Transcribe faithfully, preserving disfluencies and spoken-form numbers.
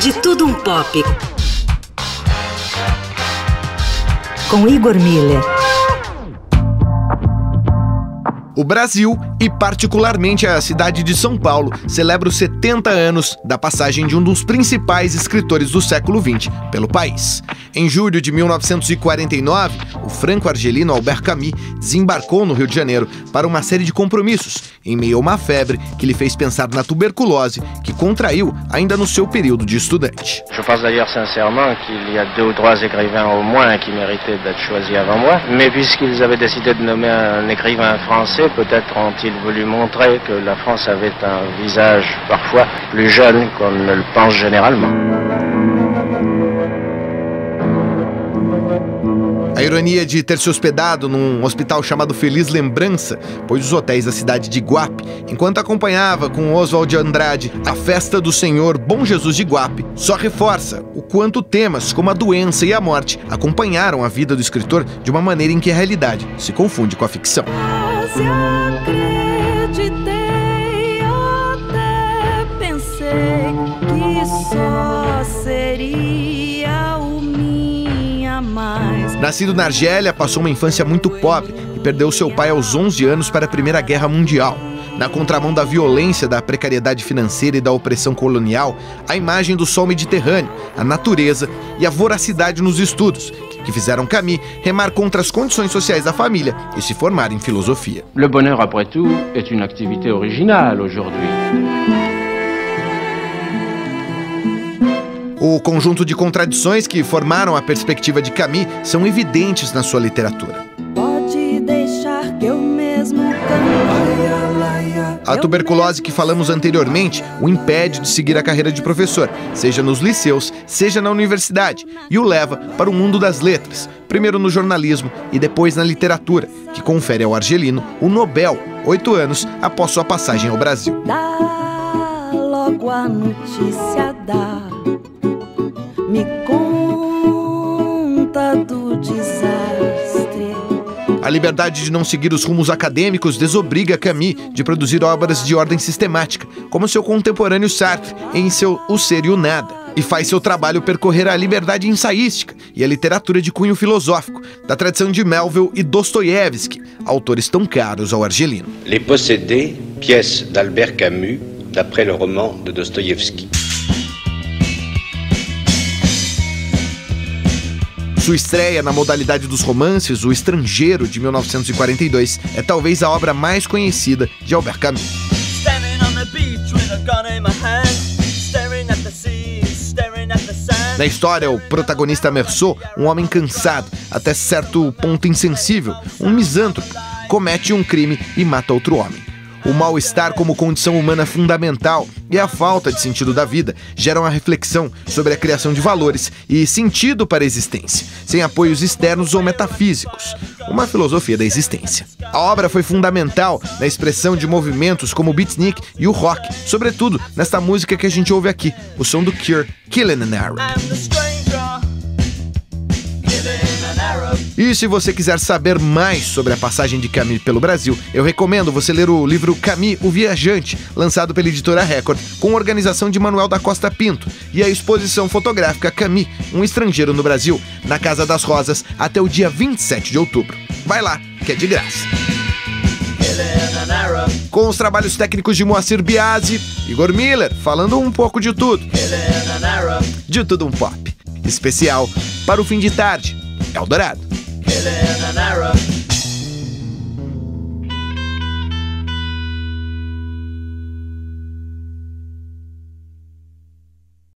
De Tudo Um Pop. Com Igor Miller. O Brasil, e particularmente a cidade de São Paulo, celebra os setenta anos da passagem de um dos principais escritores do século vinte pelo país. Em julho de mil novecentos e quarenta e nove, o franco-argelino Albert Camus desembarcou no Rio de Janeiro para uma série de compromissos, em meio a uma febre que lhe fez pensar na tuberculose, que contraiu ainda no seu período de estudante. Je pense d'ailleurs sincèrement qu'il y a deux ou trois écrivains au moins qui méritaient d'être choisis avant moi, mais puisqu'ils avaient décidé de nommer un écrivain français, peut-être ont-ils voulu montrer que la France avait un visage parfois plus jeune qu'on ne le pense généralement. A ironia de ter se hospedado num hospital chamado Feliz Lembrança, pois os hotéis da cidade de Iguape, enquanto acompanhava com Oswald de Andrade a festa do Senhor Bom Jesus de Iguape, só reforça o quanto temas como a doença e a morte acompanharam a vida do escritor de uma maneira em que a realidade se confunde com a ficção. Quase acreditei, até pensei que só seria o Minha Mais. Nascido na Argélia, passou uma infância muito pobre e perdeu seu pai aos onze anos para a Primeira Guerra Mundial. Na contramão da violência, da precariedade financeira e da opressão colonial, a imagem do sol mediterrâneo, a natureza e a voracidade nos estudos, que fizeram Camus remar contra as condições sociais da família e se formar em filosofia. Le bonheur, après tout, est une activité originale aujourd'hui. O conjunto de contradições que formaram a perspectiva de Camus são evidentes na sua literatura. Pode deixar que eu mesmo canto. A tuberculose que falamos anteriormente o impede de seguir a carreira de professor, seja nos liceus, seja na universidade, e o leva para o mundo das letras, primeiro no jornalismo e depois na literatura, que confere ao argelino o Nobel, oito anos após sua passagem ao Brasil. Dá logo a notícia, dá. Me conta do desastre. A liberdade de não seguir os rumos acadêmicos desobriga Camus de produzir obras de ordem sistemática, como seu contemporâneo Sartre em seu O Ser e o Nada, e faz seu trabalho percorrer a liberdade ensaística e a literatura de cunho filosófico, da tradição de Melville e Dostoiévski, autores tão caros ao argelino. Les Possédés, pièce d'Albert Camus, d'après le roman de Dostoïevski. Sua estreia na modalidade dos romances, O Estrangeiro, de mil novecentos e quarenta e dois, é talvez a obra mais conhecida de Albert Camus. Na história, o protagonista Meursault, um homem cansado, até certo ponto insensível, um misântropo, comete um crime e mata outro homem. O mal-estar como condição humana fundamental e a falta de sentido da vida geram a reflexão sobre a criação de valores e sentido para a existência, sem apoios externos ou metafísicos, uma filosofia da existência. A obra foi fundamental na expressão de movimentos como o beatnik e o rock, sobretudo nesta música que a gente ouve aqui, o som do Cure, Killing an Arab. E se você quiser saber mais sobre a passagem de Camus pelo Brasil, eu recomendo você ler o livro Camus, o Viajante, lançado pela editora Record, com organização de Manuel da Costa Pinto, e a exposição fotográfica Camus, um estrangeiro no Brasil, na Casa das Rosas, até o dia vinte e sete de outubro. Vai lá, que é de graça. Com os trabalhos técnicos de Moacir Biasi, Igor Miller, falando um pouco de tudo. De Tudo Um Pop. Especial para o fim de tarde. Eldorado.